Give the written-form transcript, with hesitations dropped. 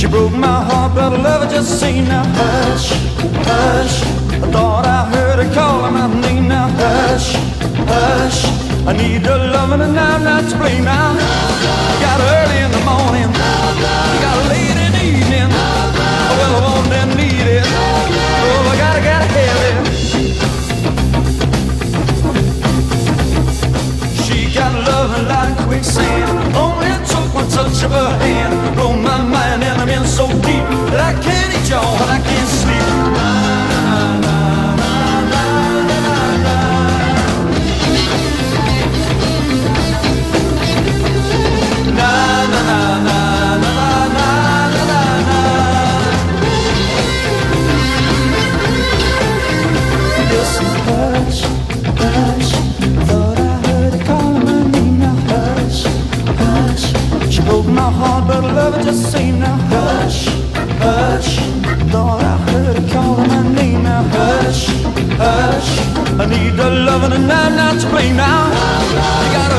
broke my heart, but I love her just the same. Now hush, hush, I thought I heard her calling my name. Now hush, hush, I need her loving and I'm not to blame. Now you got her early in the morning, you got her late in the evening. Well, I want and need it, oh, I gotta have it. She got loving like quicksand, only took one touch of her hand. Blow my mind and I'm in so deep that I can't eat y'all and I can't sleep. Hush, hush, thought I heard her calling my name. Now hush, hush, she broke my heart, but I love her just the same. Now hush, hush, thought I heard her calling my name. Now hush, hush, I need her loving and I'm not to blame. Now you got